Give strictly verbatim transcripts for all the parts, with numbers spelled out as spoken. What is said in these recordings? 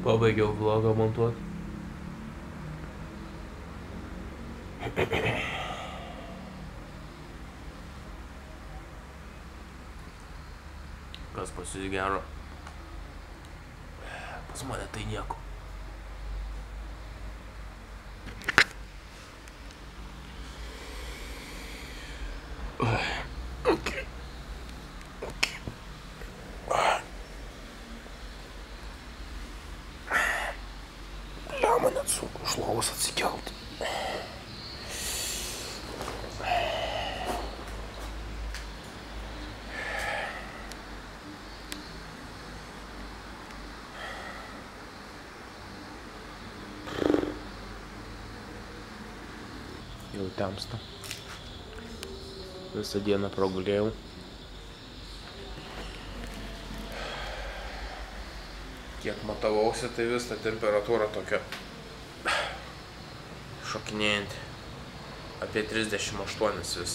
Pabaigiau vlogą montuoti. Kas pas jūs gero? Pas mane tai nieko. Okay. Okay. Lemą net sunku iš lovos atsikelti. Jau temsta. Visą dieną pragulėjau. Kiek matavausi, tai vis ta temperatūra tokia šokinėjanti. Apie trisdešimt aštuoni vis.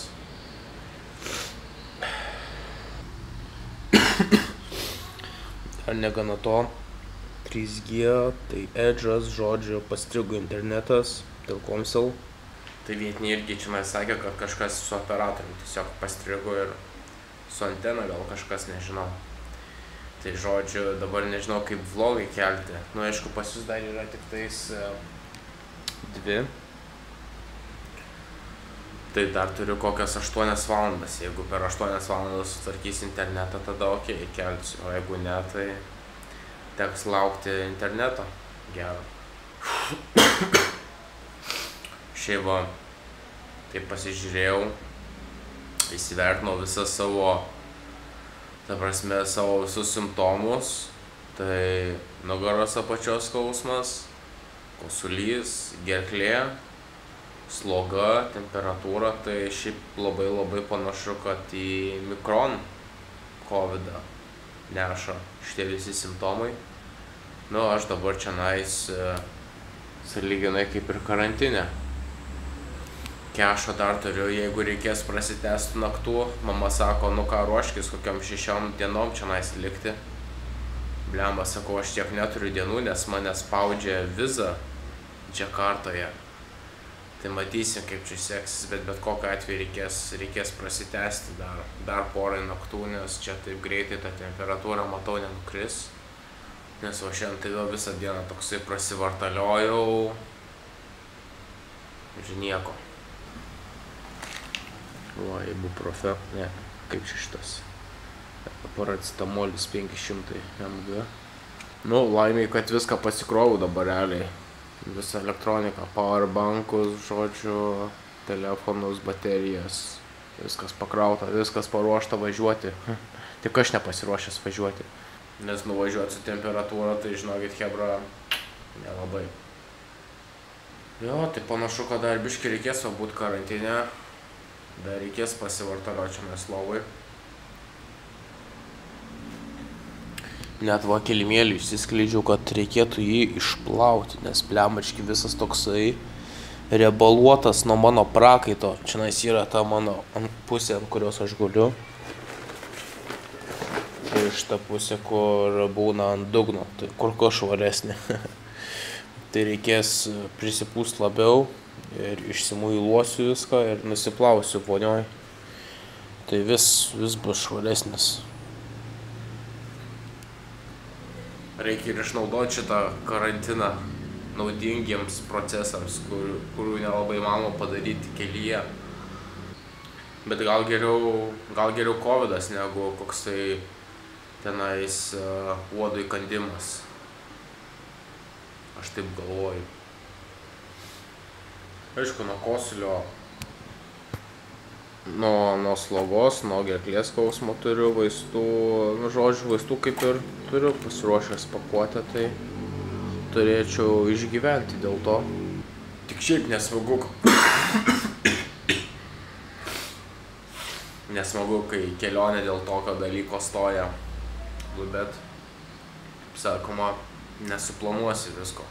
Ar negana to, trys G, tai Edge'as, žodžiu, pastrigo internetas, Telkomsel. Tai vietiniai irgi čia man sakė, kad kažkas su operatoriumi tiesiog pastrigo ir su antena gal kažkas, nežinau. Tai žodžiu, dabar nežinau kaip vlogai kelti. Nu, aišku, pas jūs dar yra tik tais dvi. Tai dar turiu kokias aštuonias valandas. Jeigu per aštuonias valandas sutvarkys internetą, tada ok, kelsiu. O jeigu ne, tai teks laukti interneto. Gero. Šiaip va, taip pasižiūrėjau, įsivertinau visą savo, ta prasme, savo visus simptomus. Tai nugaros apačios skausmas, kosulys, gerklė, sloga, temperatūra. Tai šiaip labai labai panašu, kad į mikron kovidą neša šitie visi simptomai. Nu, aš dabar čia nais sąlyginai kaip ir karantine. Kešo dar turiu, jeigu reikės prasitęsti naktų. Mama sako, nu ką, ruoškis kokiam šešiom dienom čia nais likti. Blemba, sakau, aš tiek neturiu dienų, nes mane spaudžia vizą Džakartoje. Tai matysim, kaip čia seksis, bet bet kokiu atveju reikės, reikės prasitęsti dar, dar porai naktų, nes čia taip greitai ta temperatūra, matau, nenukris. Nes va šiandien tai vėl visą dieną toksai prasivartaliojau. Ir nieko. Va, ibuprofen, ne, kaip šitas. Paracetamolis penki šimtai mg. Nu, laimiai, kad viską pasikrovau dabar realiai. Visą elektroniką, powerbankus, žodžiu, telefonus, baterijas. Viskas pakrauta, viskas paruošta važiuoti. Tik aš nepasiruošęs važiuoti. Nes nuvažiuoti su temperatūra, tai žinokit, hebra, nelabai. Jo, tai panašu, kad dar biškį reikės va būt karantine. Dar reikės pasivartalioti čia mes lovai. Net va kilimėlį išsiskleidžiau, kad reikėtų jį išplauti, nes plemački visas toksai riebaluotas nuo mano prakaito. Čia nais yra ta mano pusė, ant kurios aš guliu. Ir šita pusė, kur būna ant dugno, tai kur ko švaresnė. Tai reikės prisipūst labiau. Ir išsimuiluosiu viską ir nusiplausiu vonioj. Tai vis, vis bus švaresnis. Reikia ir išnaudoti šitą karantiną naudingiems procesams, kur, kurių nelabai įmanoma padaryti kelyje. Bet gal geriau, gal geriau kovidas negu koksai tenais uh, uodo įkandimas. Aš taip galvoju. Aišku, nuo kosulio, nuo, nuo slogos, nuo gerklės skausmo turiu vaistų, nu, žodžiu, vaistų kaip ir turiu pasiruošęs pakuotę, tai turėčiau išgyventi dėl to. Tik šiaip nesmagu, nesmagu, kai kelionė dėl tokio dalyko stoja, bet, sakoma, nesuplanuosi visko.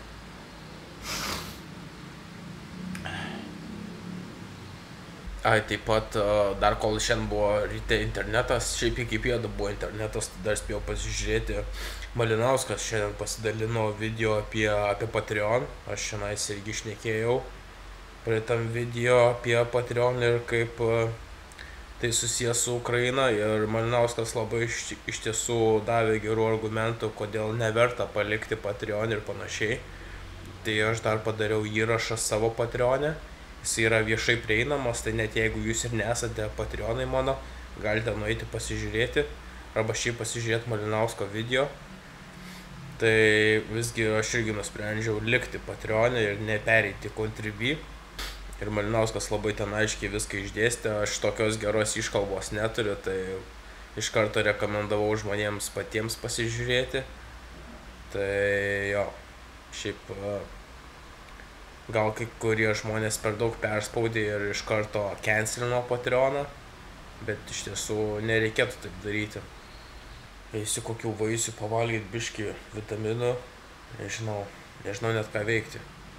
Ai, taip pat dar kol šiandien buvo ryte internetas, šiaip iki pietų buvo internetas, tai dar spėjau pasižiūrėti. Malinauskas šiandien pasidalino video apie, apie Patreon, aš šiandien irgi šnekėjau praeitam video apie Patreon ir kaip tai susijęs su Ukraina, ir Malinauskas labai iš, iš tiesų davė gerų argumentų, kodėl neverta palikti Patreon ir panašiai. Tai aš dar padariau įrašą savo Patreon'e. Jis yra viešai prieinamas, tai net jeigu jūs ir nesate Patreonai mano, galite nueiti pasižiūrėti, arba šiaip pasižiūrėti Malinausko video. Tai visgi aš irgi nusprendžiau likti Patreon'e ir nepereiti Contribui. Ir Malinauskas labai ten aiškiai viską išdėstė, aš tokios geros iškalbos neturiu, tai iš karto rekomendavau žmonėms patiems pasižiūrėti. Tai jo, šiaip gal kai kurie žmonės per daug perspaudė ir iš karto cancelino Patreoną, bet iš tiesų nereikėtų taip daryti. Eisiu kokių vaisių pavalgyti, biškį vitaminų, nežinau, nežinau net ką veikti.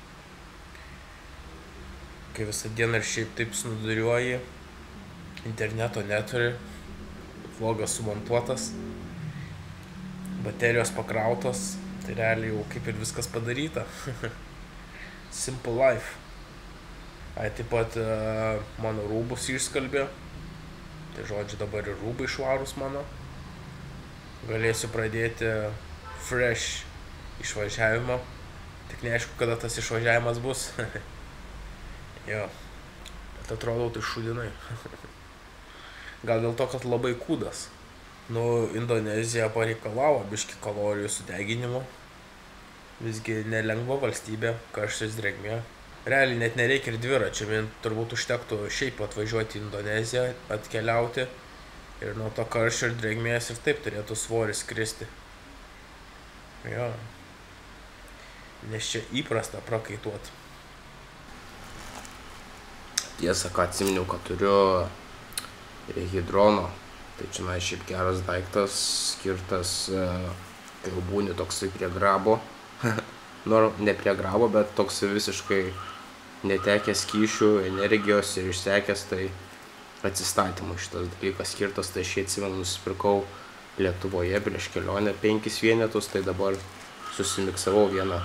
Kai visą dieną ir šiaip taip snuduriuoji, interneto neturi, vlogas sumontuotas, baterijos pakrautos, tai realiai jau kaip ir viskas padaryta. Simple life. Ai, taip pat uh, mano rūbus išskalbė. Tai žodžiu, dabar ir rūbai švarūs mano. Galėsiu pradėti fresh išvažiavimą. Tik neaišku, kada tas išvažiavimas bus. Jo. Bet atrodau tai šudinai. Gal dėl to, kad labai kūdas. Nu, Indonezija pareikalavo biškį kalorijų sudeginimo. Visgi nelengva valstybė, karštis, drėgmė. Realiai net nereikia ir dviračio, vien turbūt užtektų šiaip atvažiuoti į Indoneziją, atkeliauti. Ir nuo to karščio ir drėgmės ir taip turėtų svoris kristi. Jo. Nes čia įprasta prakaituoti. Tiesa, ką atsiminiau, kad turiu hidrono. Tai čia na, šiaip geras daiktas, skirtas, kai jau būni toksai prie grabo. Nu, ne prie grabo, bet toks visiškai netekęs kyšių, energijos ir išsekęs, tai atsistatymui šitas dalykas skirtas. Tai aš jį atsimenu, nusipirkau Lietuvoje prieš kelionę penkis vienetus, tai dabar susimiksavau vieną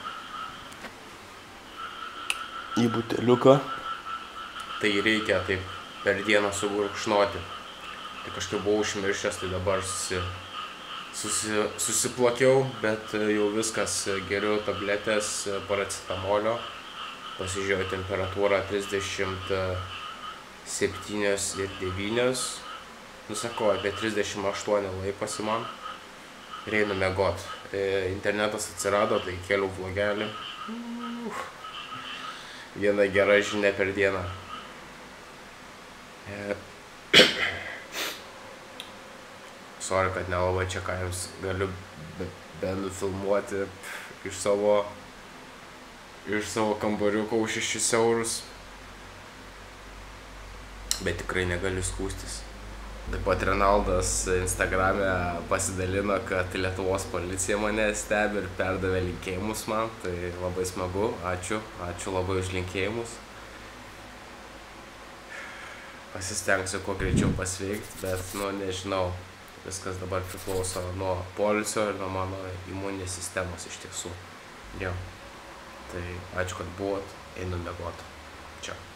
į buteliuką. Tai reikia taip per dieną sugurkšnoti. Tai kažkaip buvau užmiršęs, tai dabar susi... Susi, susiplakiau, bet jau viskas, geriu tabletės paracetamolio. Pasižiūrėjau temperatūrą trisdešimt septyni ir devyni. Nusakau, apie trisdešimt aštuoni laikosi man. Ir einu miegot. E, internetas atsirado, tai keliu vlogelį. Viena gera žinia per dieną. E, Sorry, kad nelabai čia ką jums galiu benufilmuoti iš savo, iš savo kambariuko už šešis eurus. Bet tikrai negaliu skųstis. Taip pat Renaldas Instagrame pasidalino, kad Lietuvos policija mane stebi ir perdavė linkėjimus man. Tai labai smagu, ačiū, ačiū labai už linkėjimus. Pasistengsiu kuo greičiau pasveikti, bet nu nežinau. Viskas dabar priklauso nuo poilsio ir nuo mano imuninės sistemos iš tiesų. Jo. Tai ačiū, kad buvot, einu miegot. Čia.